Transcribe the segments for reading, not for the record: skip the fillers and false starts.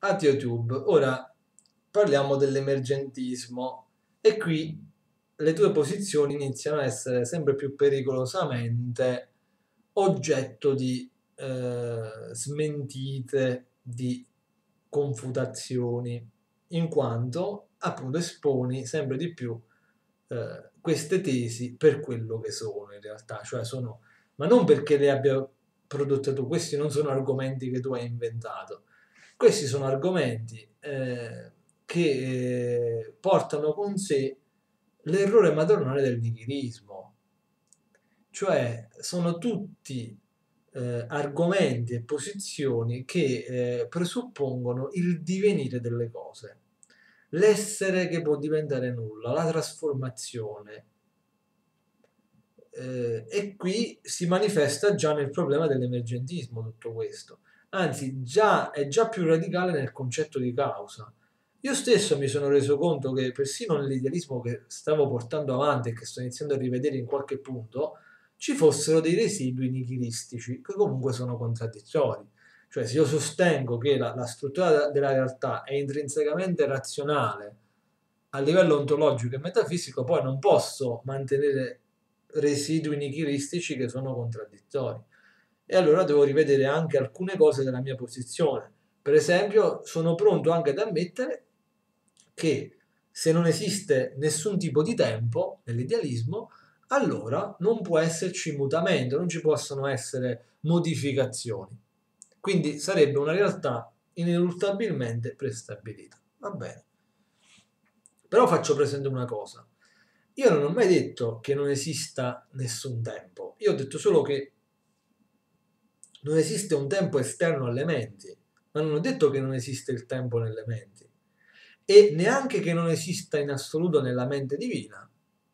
a YouTube. Ora parliamo dell'emergentismo e qui le tue posizioni iniziano a essere sempre più pericolosamente oggetto di smentite, di confutazioni, in quanto appunto esponi sempre di più queste tesi per quello che sono in realtà, cioè sono, ma non perché le abbia prodotte tu, questi non sono argomenti che tu hai inventato, questi sono argomenti che portano con sé l'errore madornale del nichilismo, cioè sono tutti argomenti e posizioni che presuppongono il divenire delle cose, l'essere che può diventare nulla, la trasformazione. E qui si manifesta già nel problema dell'emergentismo tutto questo, anzi è già più radicale nel concetto di causa. Io stesso mi sono reso conto che persino nell'idealismo che stavo portando avanti e che sto iniziando a rivedere in qualche punto, ci fossero dei residui nichilistici che comunque sono contraddittori. Cioè, se io sostengo che la struttura della realtà è intrinsecamente razionale a livello ontologico e metafisico, poi non posso mantenere residui nichilistici che sono contraddittori. E allora devo rivedere anche alcune cose della mia posizione. Per esempio, sono pronto anche ad ammettere che se non esiste nessun tipo di tempo nell'idealismo, allora non può esserci mutamento, non ci possono essere modificazioni. Quindi sarebbe una realtà ineluttabilmente prestabilita. Va bene. Però faccio presente una cosa. Io non ho mai detto che non esista nessun tempo. Io ho detto solo che non esiste un tempo esterno alle menti, ma non ho detto che non esiste il tempo nelle menti e neanche che non esista in assoluto nella mente divina.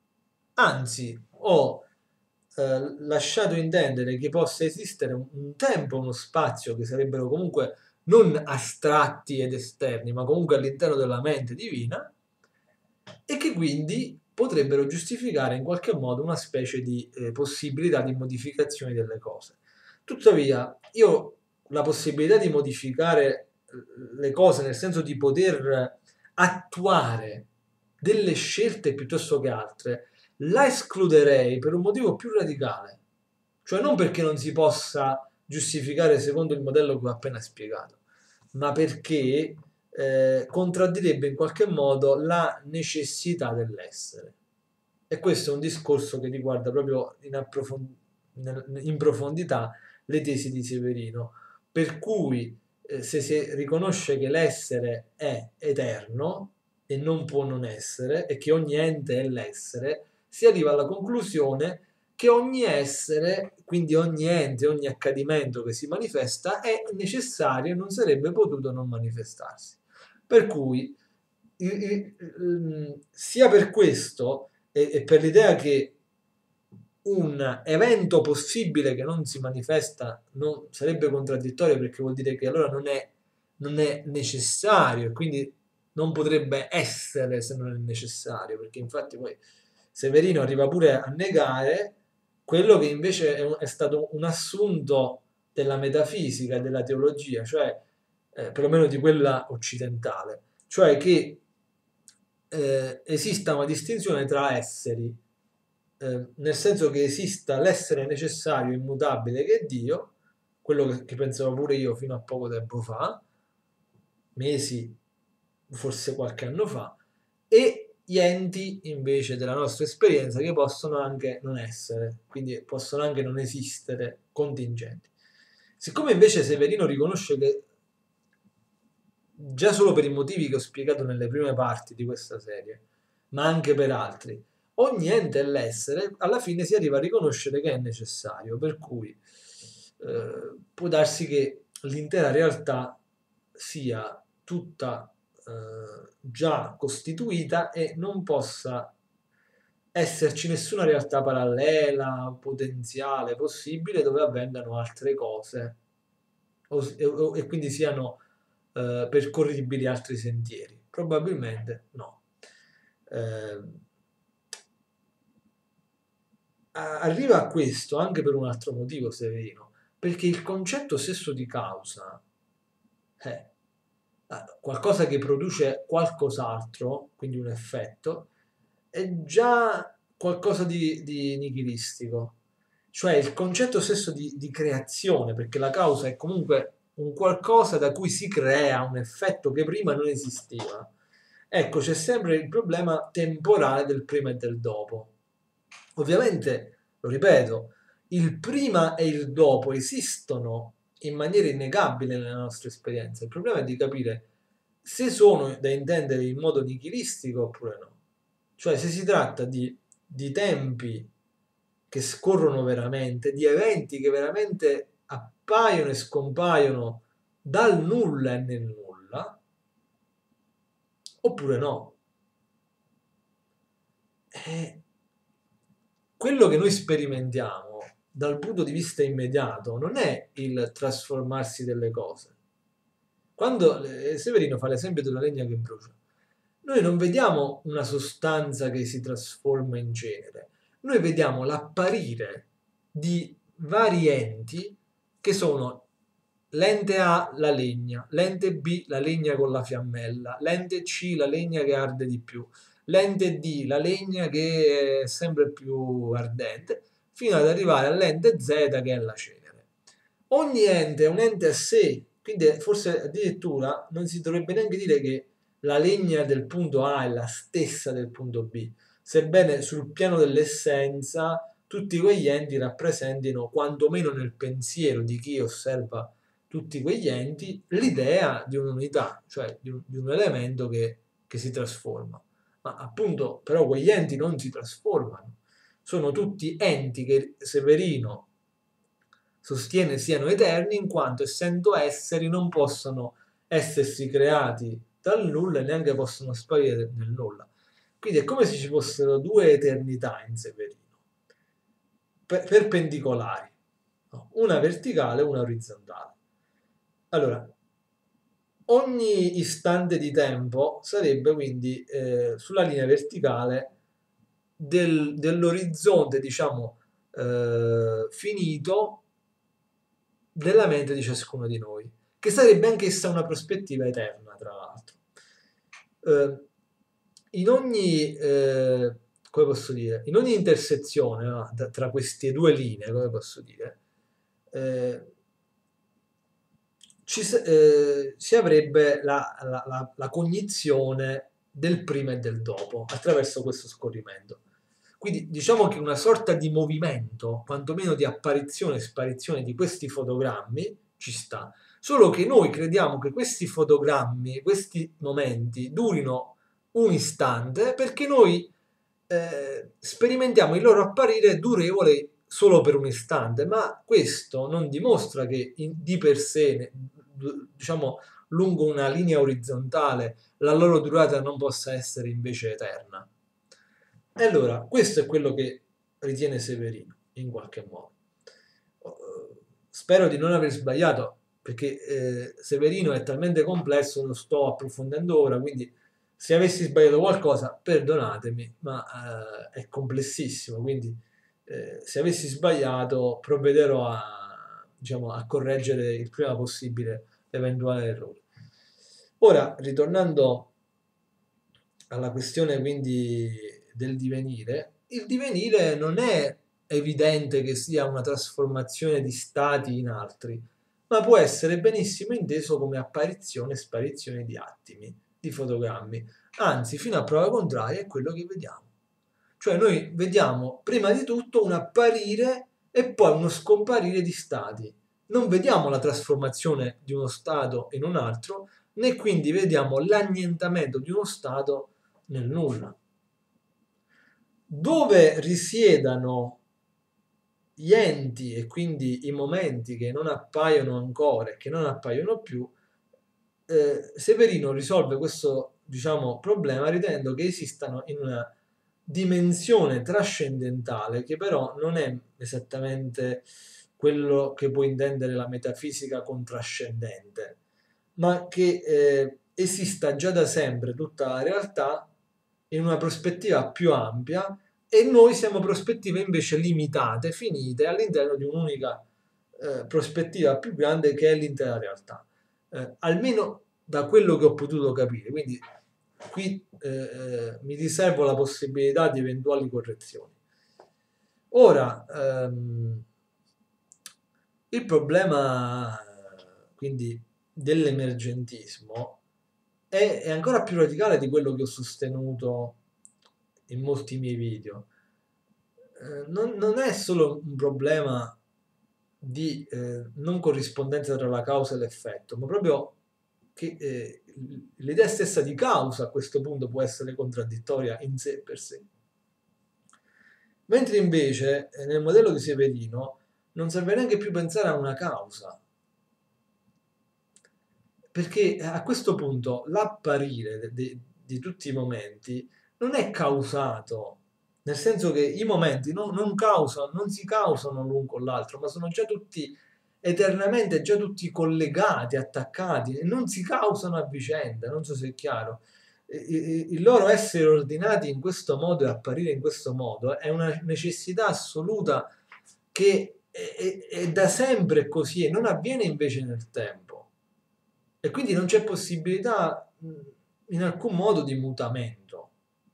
Anzi, ho lasciato intendere che possa esistere un tempo, uno spazio che sarebbero comunque non astratti ed esterni, ma comunque all'interno della mente divina e che quindi potrebbero giustificare in qualche modo una specie di possibilità di modificazione delle cose. Tuttavia, io la possibilità di modificare le cose, nel senso di poter attuare delle scelte piuttosto che altre, la escluderei per un motivo più radicale, cioè non perché non si possa giustificare secondo il modello che ho appena spiegato, ma perché contraddirebbe in qualche modo la necessità dell'essere. E questo è un discorso che riguarda proprio in profondità le tesi di Severino, per cui se si riconosce che l'essere è eterno e non può non essere, e che ogni ente è l'essere, si arriva alla conclusione che ogni essere, quindi ogni ente, ogni accadimento che si manifesta è necessario e non sarebbe potuto non manifestarsi. Per cui, sia per questo e per l'idea che un evento possibile che non si manifesta non sarebbe contraddittorio perché vuol dire che allora non è necessario e quindi non potrebbe essere se non è necessario, perché infatti poi Severino arriva pure a negare quello che invece è stato un assunto della metafisica e della teologia, cioè perlomeno di quella occidentale, cioè che esista una distinzione tra esseri, nel senso che esista l'essere necessario e immutabile che è Dio, quello che pensavo pure io fino a poco tempo fa, mesi, forse qualche anno fa, e gli enti invece della nostra esperienza che possono anche non essere, quindi possono anche non esistere contingenti. Siccome invece Severino riconosce che già solo per i motivi che ho spiegato nelle prime parti di questa serie, ma anche per altri, ogni ente è l'essere, alla fine si arriva a riconoscere che è necessario, per cui può darsi che l'intera realtà sia tutta già costituita e non possa esserci nessuna realtà parallela, potenziale, possibile dove avvengano altre cose e quindi siano percorribili altri sentieri. Probabilmente no. Eh, arriva a questo anche per un altro motivo, Severino, perché il concetto stesso di causa eh, qualcosa che produce qualcos'altro, quindi un effetto, è già qualcosa di nichilistico. Cioè il concetto stesso di creazione, perché la causa è comunque un qualcosa da cui si crea un effetto che prima non esisteva. Ecco, c'è sempre il problema temporale del prima e del dopo. Ovviamente, lo ripeto, il prima e il dopo esistono in maniera innegabile nella nostra esperienza. Il problema è di capire se sono da intendere in modo nichilistico oppure no. Cioè se si tratta di tempi che scorrono veramente, di eventi che veramente appaiono e scompaiono dal nulla e nel nulla, oppure no. Eh, quello che noi sperimentiamo dal punto di vista immediato non è il trasformarsi delle cose. Quando Severino fa l'esempio della legna che brucia, noi non vediamo una sostanza che si trasforma in cenere, noi vediamo l'apparire di vari enti che sono l'ente A la legna, l'ente B la legna con la fiammella, l'ente C la legna che arde di più, l'ente D la legna che è sempre più ardente, fino ad arrivare all'ente Z che è la cenere. Ogni ente è un ente a sé, quindi forse addirittura non si dovrebbe neanche dire che la legna del punto A è la stessa del punto B, sebbene sul piano dell'essenza tutti quegli enti rappresentino, quantomeno nel pensiero di chi osserva tutti quegli enti, l'idea di un'unità, cioè di un elemento che si trasforma. Ma appunto, però, quegli enti non si trasformano, sono tutti enti che Severino sostiene siano eterni, in quanto essendo esseri non possono essersi creati dal nulla e neanche possono sparire nel nulla. Quindi è come se ci fossero due eternità in Severino, perpendicolari, no? Una verticale e una orizzontale. Allora, ogni istante di tempo sarebbe quindi sulla linea verticale dell'orizzonte, diciamo, finito della mente di ciascuno di noi, che sarebbe anch'essa una prospettiva eterna, tra l'altro. Eh, in ogni, come posso dire, in ogni intersezione, no, tra queste due linee, come posso dire, eh, si avrebbe la cognizione del prima e del dopo attraverso questo scorrimento. Quindi diciamo che una sorta di movimento, quantomeno di apparizione e sparizione di questi fotogrammi ci sta. Solo che noi crediamo che questi fotogrammi, questi momenti durino un istante perché noi sperimentiamo il loro apparire durevole solo per un istante, ma questo non dimostra che di per sé, diciamo, lungo una linea orizzontale, la loro durata non possa essere invece eterna. E allora, questo è quello che ritiene Severino, in qualche modo. Spero di non aver sbagliato, perché Severino è talmente complesso, lo sto approfondendo ora, quindi se avessi sbagliato qualcosa, perdonatemi, ma è complessissimo, quindi se avessi sbagliato provvederò diciamo, a correggere il prima possibile l'eventuale errore. Ora, ritornando alla questione quindi del divenire, il divenire non è evidente che sia una trasformazione di stati in altri, ma può essere benissimo inteso come apparizione e sparizione di attimi, di fotogrammi. Anzi, fino a prova contraria è quello che vediamo. Cioè noi vediamo prima di tutto un apparire e poi uno scomparire di stati. Non vediamo la trasformazione di uno stato in un altro, né quindi vediamo l'annientamento di uno stato nel nulla. Dove risiedano gli enti e quindi i momenti che non appaiono ancora e che non appaiono più, Severino risolve questo, diciamo, problema ritenendo che esistano in una dimensione trascendentale che però non è esattamente quello che può intendere la metafisica con trascendente, ma che esista già da sempre tutta la realtà in una prospettiva più ampia e noi siamo prospettive invece limitate, finite all'interno di un'unica prospettiva più grande che è l'intera realtà. Almeno da quello che ho potuto capire, quindi qui mi riservo la possibilità di eventuali correzioni. Ora, il problema quindi dell'emergentismo è ancora più radicale di quello che ho sostenuto in molti miei video. Non è solo un problema di non corrispondenza tra la causa e l'effetto, ma proprio che l'idea stessa di causa a questo punto può essere contraddittoria in sé per sé. Mentre invece nel modello di Severino non serve neanche più pensare a una causa, perché a questo punto l'apparire di tutti i momenti non è causato, nel senso che i momenti non si causano l'un con l'altro, ma sono già tutti eternamente, già tutti collegati, attaccati, e non si causano a vicenda, non so se è chiaro. Il loro essere ordinati in questo modo e apparire in questo modo è una necessità assoluta che è da sempre così e non avviene invece nel tempo. E quindi non c'è possibilità in alcun modo di mutamento.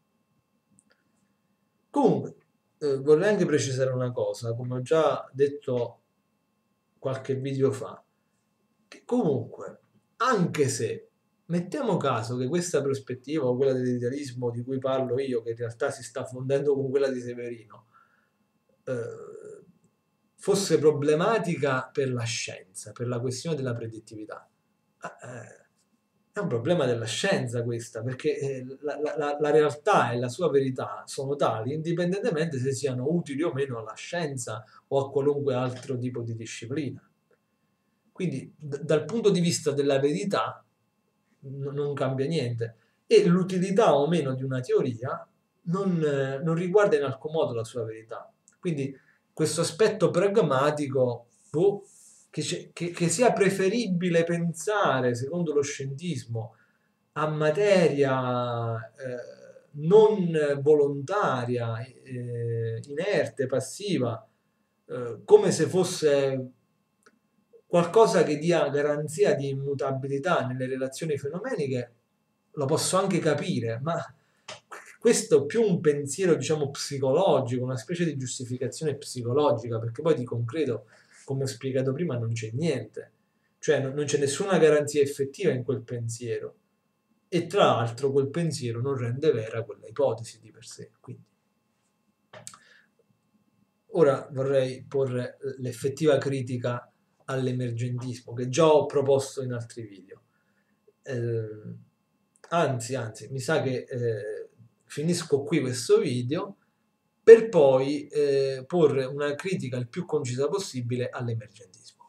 Comunque, vorrei anche precisare una cosa, come ho già detto qualche video fa, che comunque, anche se mettiamo caso che questa prospettiva o quella dell'idealismo di cui parlo io, che in realtà si sta fondendo con quella di Severino, eh, fosse problematica per la scienza, per la questione della predittività. È un problema della scienza questa, perché la realtà e la sua verità sono tali indipendentemente se siano utili o meno alla scienza o a qualunque altro tipo di disciplina. Quindi dal punto di vista della verità non cambia niente e l'utilità o meno di una teoria non riguarda in alcun modo la sua verità. Quindi questo aspetto pragmatico, che sia preferibile pensare, secondo lo scientismo, a materia non volontaria, inerte, passiva, come se fosse qualcosa che dia garanzia di immutabilità nelle relazioni fenomeniche, lo posso anche capire, ma questo è più un pensiero, diciamo, psicologico, una specie di giustificazione psicologica, perché poi di concreto, come ho spiegato prima, non c'è niente. Cioè non c'è nessuna garanzia effettiva in quel pensiero. E tra l'altro quel pensiero non rende vera quella ipotesi di per sé. Quindi. Ora vorrei porre l'effettiva critica all'emergentismo che già ho proposto in altri video. Anzi, mi sa che finisco qui questo video per poi porre una critica il più concisa possibile all'emergentismo.